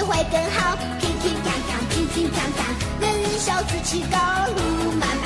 会更好。平平安安，平平常常，人人小子气高路漫漫。